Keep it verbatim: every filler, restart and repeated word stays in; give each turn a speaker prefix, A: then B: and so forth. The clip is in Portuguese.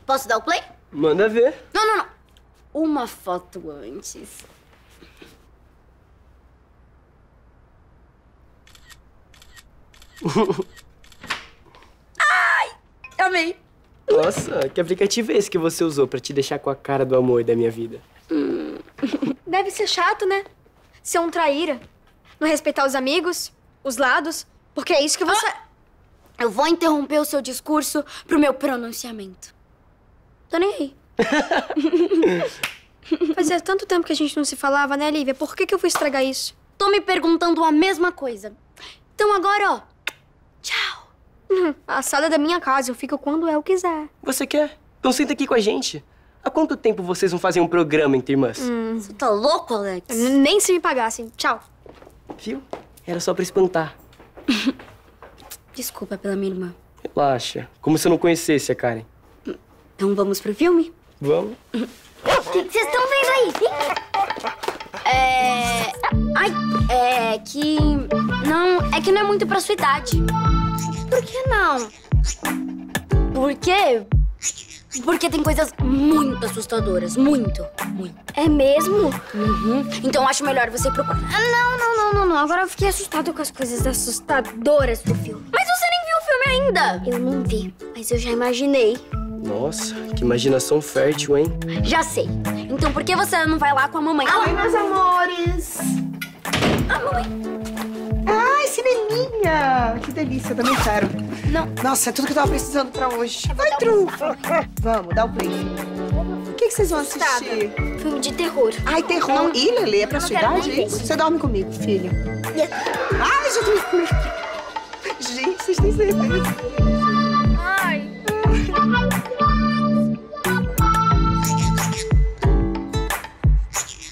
A: Posso dar o play?
B: Manda ver.
A: Não, não, não. Uma foto antes. Ai, amei.
B: Nossa, que aplicativo é esse que você usou pra te deixar com a cara do amor da minha vida?
C: Hum. Deve ser chato, né? Ser um traíra. Não respeitar os amigos, os lados, porque é isso que você...
A: Ah, eu vou interromper o seu discurso pro meu pronunciamento.
C: Tô nem aí. Fazia tanto tempo que a gente não se falava, né, Lívia? Por que que eu fui estragar isso?
A: Tô me perguntando a mesma coisa. Então agora, ó, tchau.
C: A sala é da minha casa, eu fico quando eu quiser.
B: Você quer? Então senta aqui com a gente. Há quanto tempo vocês não fazem um programa entre irmãs?
C: Hum.
A: Você tá louco, Alex?
C: Nem se me pagassem. Tchau.
B: Viu? Era só pra espantar.
A: Desculpa pela minha irmã.
B: Relaxa. Como se eu não conhecesse a Karen.
A: Então vamos pro filme?
B: Vamos.
A: O que vocês estão vendo aí? É... Ai, é que... Não, é que não é muito pra sua idade. Por que não? Por quê? Porque tem coisas muito assustadoras. Muito, muito.
C: É mesmo?
A: Uhum. Então acho melhor você procurar.
C: Ah, não, não, não, não, não. Agora eu fiquei assustada com as coisas assustadoras do filme.
A: Mas você nem viu o filme ainda.
C: Eu não vi, mas eu já imaginei.
B: Nossa, que imaginação fértil, hein?
A: Já sei. Então por que você não vai lá com a mamãe?
D: Oi, meus amores.
A: Ah, mamãe.
D: Ai, cineminha. Que delícia, eu também quero.
A: Não.
D: Nossa, é tudo que eu tava precisando pra hoje. Vai, Tru. Vamos, dá o play. O que, que vocês vão assistir?
C: Filme de terror.
D: Ai, terror.
A: Não.
D: Ih, Lelê, é pra
A: Eu não
D: sua
A: quero
D: idade,
A: nem
D: é isso?
A: ver.
D: Você dorme comigo, filha. Ai, já tô... Gente, vocês têm certeza?